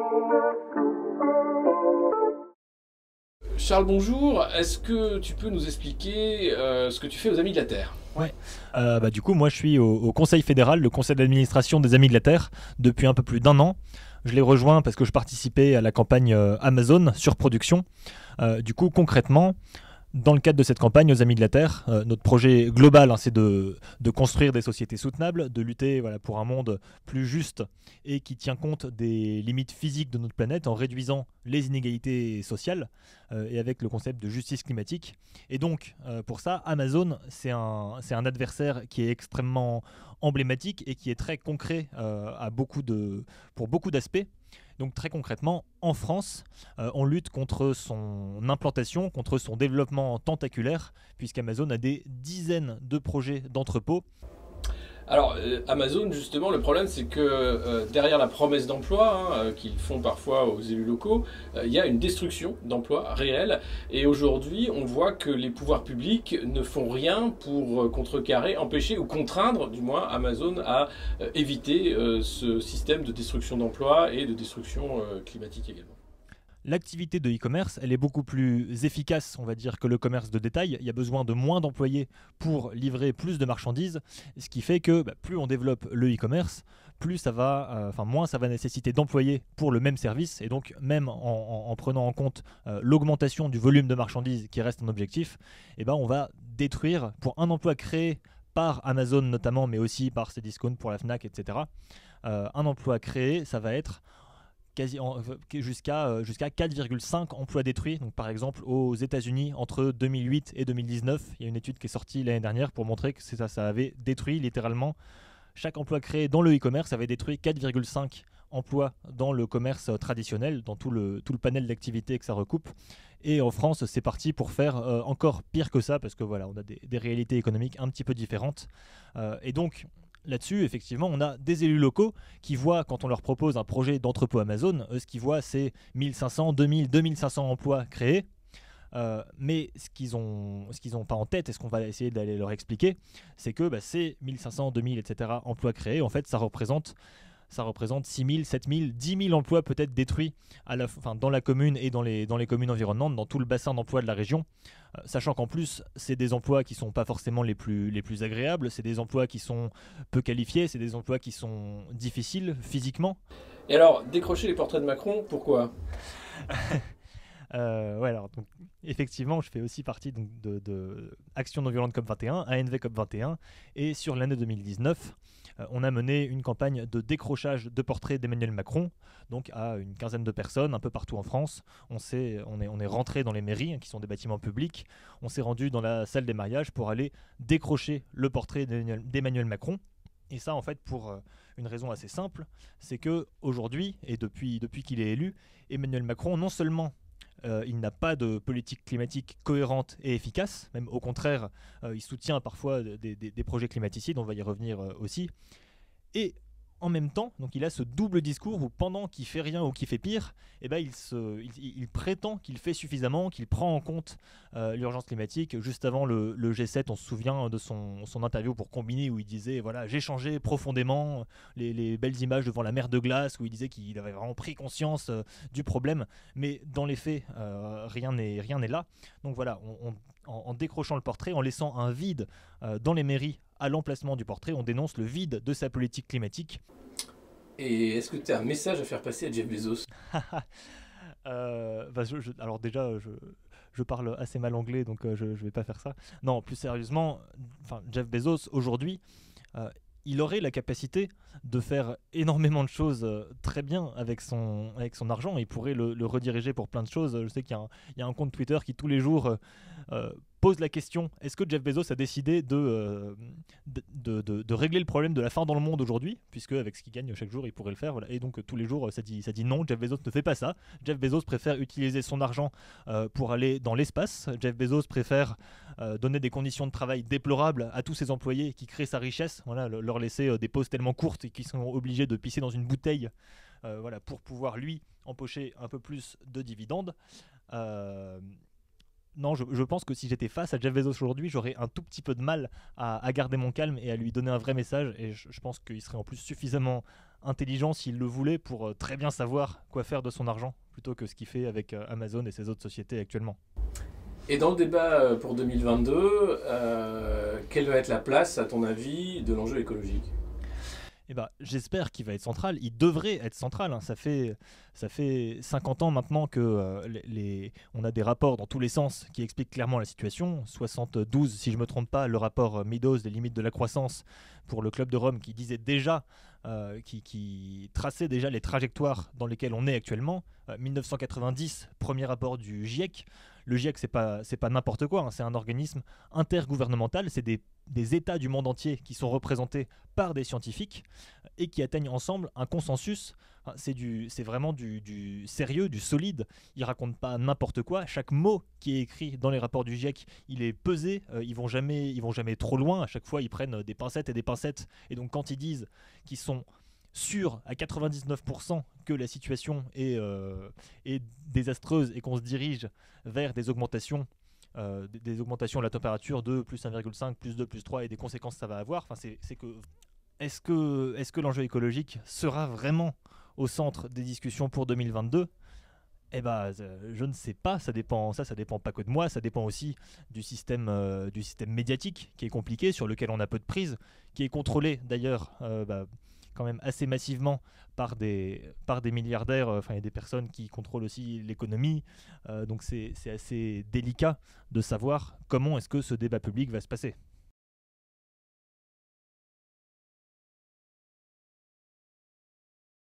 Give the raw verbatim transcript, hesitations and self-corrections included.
Charles, bonjour. Est-ce que tu peux nous expliquer euh, ce que tu fais aux Amis de la Terre? Ouais. Euh, bah, du coup, moi, je suis au, au Conseil fédéral, le conseil d'administration des Amis de la Terre, depuis un peu plus d'un an. Je l'ai rejoint parce que je participais à la campagne euh, Amazon sur production. Euh, du coup, concrètement, dans le cadre de cette campagne aux Amis de la Terre, euh, notre projet global, hein, c'est de, de construire des sociétés soutenables, de lutter voilà, pour un monde plus juste et qui tient compte des limites physiques de notre planète en réduisant les inégalités sociales euh, et avec le concept de justice climatique. Et donc, euh, pour ça, Amazon, c'est un, c'est un adversaire qui est extrêmement emblématique et qui est très concret euh, à beaucoup de, pour beaucoup d'aspects. Donc très concrètement, en France, euh, on lutte contre son implantation, contre son développement tentaculaire, puisqu'Amazon a des dizaines de projets d'entrepôts. Alors, euh, Amazon, justement, le problème, c'est que euh, derrière la promesse d'emploi hein, euh, qu'ils font parfois aux élus locaux, euh, il y a une destruction d'emplois réels. Et aujourd'hui, on voit que les pouvoirs publics ne font rien pour euh, contrecarrer, empêcher ou contraindre, du moins, Amazon à euh, éviter euh, ce système de destruction d'emplois et de destruction euh, climatique également. L'activité de e-commerce, elle est beaucoup plus efficace, on va dire, que le commerce de détail. Il y a besoin de moins d'employés pour livrer plus de marchandises, ce qui fait que bah, plus on développe le e-commerce, plus ça va, euh, enfin moins ça va nécessiter d'employés pour le même service. Et donc même en, en, en prenant en compte euh, l'augmentation du volume de marchandises qui reste un objectif, eh ben, on va détruire pour un emploi créé par Amazon notamment, mais aussi par Cdiscount pour la Fnac, et cetera. Euh, un emploi créé, ça va être quasi en, jusqu'à euh, jusqu'à quatre virgule cinq emplois détruits. Donc, par exemple, aux États-Unis, entre deux mille huit et deux mille dix-neuf, il y a une étude qui est sortie l'année dernière pour montrer que ça, ça avait détruit littéralement chaque emploi créé dans le e-commerce avait détruit quatre virgule cinq emplois dans le commerce traditionnel, dans tout le, tout le panel d'activités que ça recoupe. Et en France, c'est parti pour faire euh, encore pire que ça, parce que voilà, on a des, des réalités économiques un petit peu différentes. Euh, et donc, là-dessus, effectivement, on a des élus locaux qui voient, quand on leur propose un projet d'entrepôt Amazon, eux, ce qu'ils voient, c'est mille cinq cents, deux mille, deux mille cinq cents emplois créés. Euh, mais ce qu'ils ont, ce qu'ils n'ont pas en tête, et ce qu'on va essayer d'aller leur expliquer, c'est que bah, ces mille cinq cents, deux mille, et cetera emplois créés, en fait, ça représente, ça représente six mille, sept mille, dix mille emplois peut-être détruits à la, enfin, dans la commune et dans les, dans les communes environnantes, dans tout le bassin d'emploi de la région. Euh, sachant qu'en plus, c'est des emplois qui ne sont pas forcément les plus, les plus agréables, c'est des emplois qui sont peu qualifiés, c'est des emplois qui sont difficiles physiquement. Et alors, décrocher les portraits de Macron, pourquoi? Euh, ouais, alors, donc, effectivement, je fais aussi partie donc, de, de Action non violente C O P vingt et un, A N V C O P vingt et un, et sur l'année deux mille dix-neuf, euh, on a mené une campagne de décrochage de portraits d'Emmanuel Macron, donc à une quinzaine de personnes un peu partout en France. On, s'est, on, est, on est rentré dans les mairies, hein, qui sont des bâtiments publics, on s'est rendu dans la salle des mariages pour aller décrocher le portrait d'Emmanuel, d'Emmanuel Macron. Et ça, en fait, pour euh, une raison assez simple, c'est que aujourd'hui et depuis, depuis qu'il est élu, Emmanuel Macron, non seulement Euh, il n'a pas de politique climatique cohérente et efficace, même au contraire, euh, il soutient parfois des, des, des projets climaticides, on va y revenir euh, aussi. Et en même temps, donc il a ce double discours où pendant qu'il fait rien ou qu'il fait pire, eh ben il, se, il, il prétend qu'il fait suffisamment, qu'il prend en compte euh, l'urgence climatique. Juste avant le, le G sept, on se souvient de son, son interview pour Combini où il disait voilà, j'ai changé profondément, les, les belles images devant la mer de glace où il disait qu'il avait vraiment pris conscience euh, du problème. Mais dans les faits, euh, rien n'est rien n'est là. Donc voilà, on, on, en, en décrochant le portrait, en laissant un vide euh, dans les mairies à l'emplacement du portrait, on dénonce le vide de sa politique climatique. Et est-ce que tu as un message à faire passer à Jeff Bezos? euh, bah je, je, alors déjà, je, je parle assez mal anglais, donc euh, je ne vais pas faire ça. Non, plus sérieusement, Jeff Bezos, aujourd'hui, euh, il aurait la capacité de faire énormément de choses euh, très bien avec son, avec son argent. Il pourrait le, le rediriger pour plein de choses. Je sais qu'il y a un, il y a un compte Twitter qui tous les jours euh, euh, pose la question, est-ce que Jeff Bezos a décidé de, euh, de, de, de, de régler le problème de la faim dans le monde aujourd'hui, puisque avec ce qu'il gagne chaque jour, il pourrait le faire. Voilà. Et donc euh, tous les jours, ça dit, ça dit non, Jeff Bezos ne fait pas ça. Jeff Bezos préfère utiliser son argent euh, pour aller dans l'espace. Jeff Bezos préfère euh, donner des conditions de travail déplorables à tous ses employés qui créent sa richesse. Voilà, leur laisser euh, des pauses tellement courtes qu'ils sont obligés de pisser dans une bouteille euh, voilà, pour pouvoir lui empocher un peu plus de dividendes. Euh, non, je, je pense que si j'étais face à Jeff Bezos aujourd'hui, j'aurais un tout petit peu de mal à, à garder mon calme et à lui donner un vrai message. Et je, je pense qu'il serait en plus suffisamment intelligent s'il le voulait pour euh, très bien savoir quoi faire de son argent, plutôt que ce qu'il fait avec euh, Amazon et ses autres sociétés actuellement. Et dans le débat euh, pour deux mille vingt-deux, euh, quelle va être la place, à ton avis, de l'enjeu écologique ? Eh ben, j'espère qu'il va être central. Il devrait être central, hein. Ça fait, ça fait cinquante ans maintenant que euh, les, les- on a des rapports dans tous les sens qui expliquent clairement la situation. soixante-douze, si je ne me trompe pas, le rapport euh, Meadows des limites de la croissance pour le Club de Rome qui disait déjà, euh, qui, qui traçait déjà les trajectoires dans lesquelles on est actuellement. Euh, mille neuf cent quatre-vingt-dix, premier rapport du GIEC. Le GIEC, c'est pas, c'est pas n'importe quoi, hein. C'est un organisme intergouvernemental. C'est des, des États du monde entier qui sont représentés par des scientifiques et qui atteignent ensemble un consensus. Enfin, C'est, du, c'est vraiment du, du sérieux, du solide. Ils ne racontent pas n'importe quoi. Chaque mot qui est écrit dans les rapports du GIEC, il est pesé. Euh, ils ne vont jamais, ils vont jamais trop loin. À chaque fois, ils prennent des pincettes et des pincettes. Et donc, quand ils disent qu'ils sont sûrs à quatre-vingt-dix-neuf pour cent que la situation est, euh, est désastreuse et qu'on se dirige vers des augmentations euh, des- des augmentations de la température de plus un virgule cinq, plus deux, plus trois et des conséquences que ça va avoir. Enfin, c'est, c'est que est-ce que, est-ce que l'enjeu écologique sera vraiment au centre des discussions pour deux mille vingt-deux? Eh ben, euh, je ne sais pas. Ça dépend. Ça, ça dépend pas que de moi. Ça dépend aussi du système, euh, du système médiatique qui est compliqué, sur lequel on a peu de prise, qui est contrôlé d'ailleurs, euh, bah, quand même assez massivement par des, par des milliardaires. euh, Enfin, il y a des personnes qui contrôlent aussi l'économie. Euh, donc, c'est, c'est assez délicat de savoir comment est-ce que ce débat public va se passer.